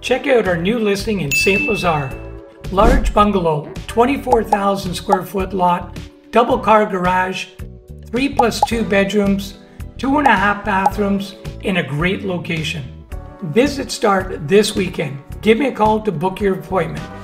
Check out our new listing in Saint-Lazare. Large bungalow, 24,000 square foot lot, double car garage, 3+2 bedrooms, 2.5 bathrooms in a great location. Visits start this weekend. Give me a call to book your appointment.